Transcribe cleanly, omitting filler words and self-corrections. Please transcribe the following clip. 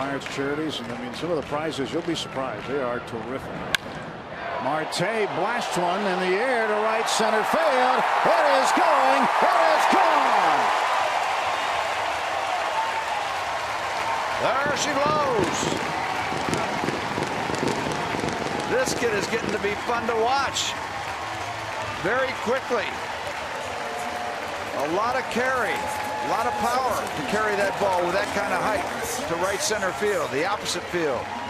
Pirates charities, and I mean some of the prizes, you'll be surprised. They are terrific. Marte blasts one in the air to right center field. It is going. It is gone. There she blows. This kid is getting to be fun to watch. Very quickly. A lot of carry. A lot of power to carry that ball with that kind of height to right center field, the opposite field.